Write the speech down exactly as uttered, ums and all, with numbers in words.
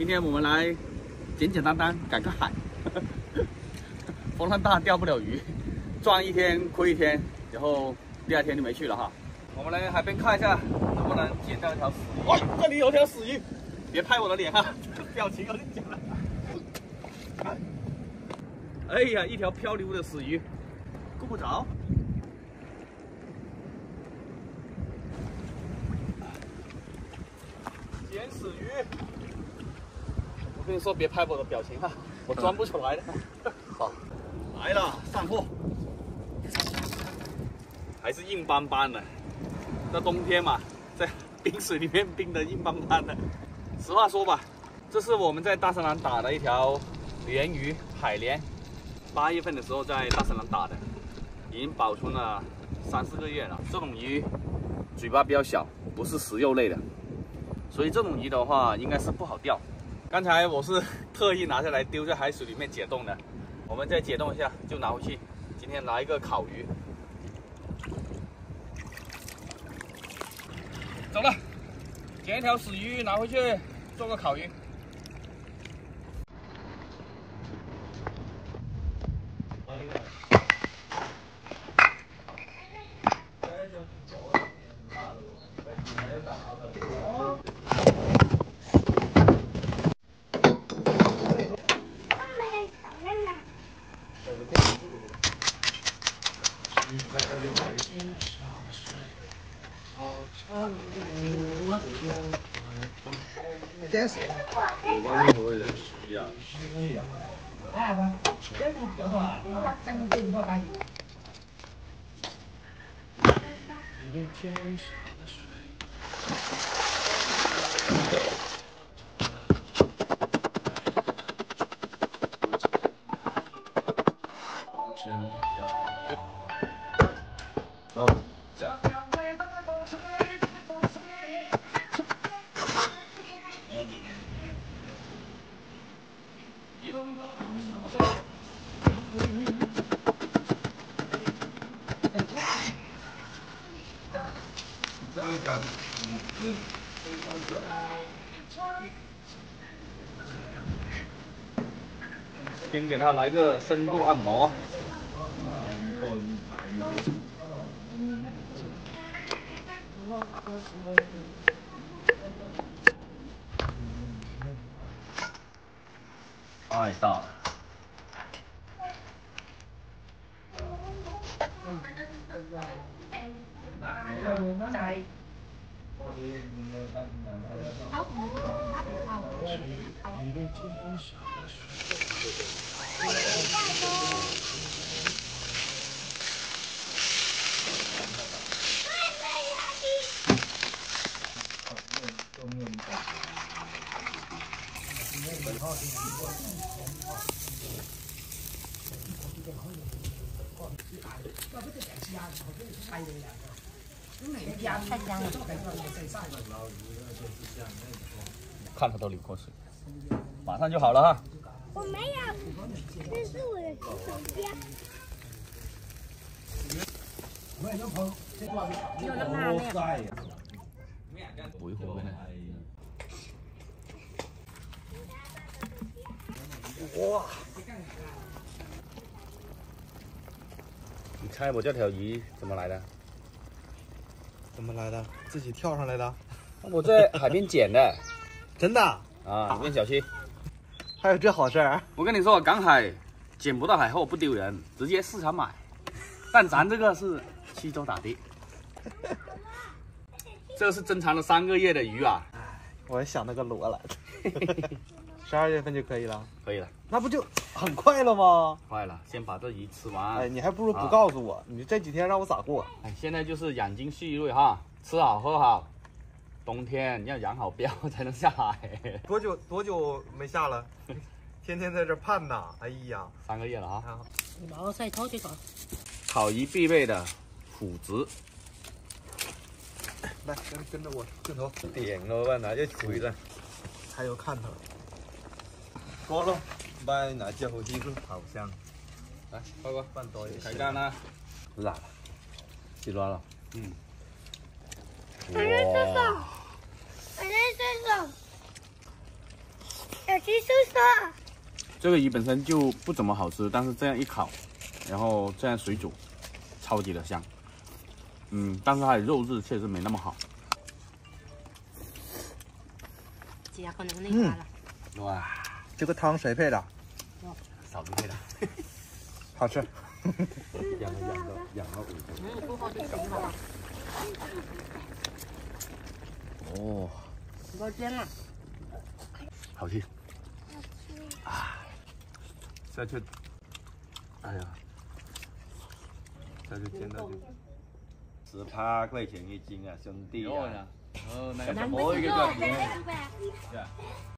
今天我们来简简单单赶个海，风浪大钓不了鱼，赚一天亏一天，然后第二天就没去了哈。我们来海边看一下能不能捡到一条死鱼。哇，这里有条死鱼，别拍我的脸哈，表情有点假了。哎呀，一条漂流的死鱼，够不着。 捡死鱼！我跟你说，别拍我的表情哈，我装不出来的。好，来了，上货，还是硬邦邦的。这冬天嘛，在冰水里面冰的硬邦邦的。实话说吧，这是我们在大森林打的一条鲢鱼，海鲢。八月份的时候在大森林打的，已经保存了三四个月了。这种鱼嘴巴比较小，不是食肉类的。 所以这种鱼的话，应该是不好钓。刚才我是特意拿下来丢在海水里面解冻的，我们再解冻一下就拿回去。今天拿一个烤鱼，走了，捡一条死鱼拿回去做个烤鱼。 但是， 我帮你回来一样。 来吧，这个叫啥？咱们这一块干。 走，下。 先给他来个深度按摩。太大了。看他都流口水，马上就好了哈。 我没有，这是我的洗手间。有那么大没有？ 回回呢。哇！你猜我这条鱼怎么来的？ 怎么来的？自己跳上来的？ 我在海边捡的。 真的？ 啊，你问小七。 还有这好事儿？ 我跟你说，赶海捡不到海后不丢人，直接市场买。但咱这个是西周打的，这个是珍藏了三个月的鱼啊！ 我还想那个螺了，十二月份就可以了。 可以了， 那不就很快了吗？ 快了，先把这鱼吃完。 哎，你还不如不告诉我，啊、你这几天让我咋过？ 哎，现在就是养精蓄锐哈，吃好喝好，冬天要养好膘才能下海。 多久多久没下了？天天在这盼呐！哎呀， 三个月了啊！ 你把我晒透这个。 烤鱼必备的虎子， 来跟跟着我镜头， 点咯，把拿只锤啦， 还有看头。 過咯，把拿只好啲咯， 好香。 来，快快拌多一点。 开干啦！ 辣，知道了。 嗯。 我在这种，我在这种。 去叔叔。 这个鱼本身就不怎么好吃，但是这样一烤，然后这样水煮，超级的香。嗯，但是它的肉质确实没那么好。 嗯， 哇， 这个汤谁配的？ 嫂子配的。 好吃。 养了养了养了五天。 哦， 我煎了。 好吃。 下去，哎呀，下去煎到就十八块钱一斤啊，兄弟啊！ 哦，那个南什么一个叫什么？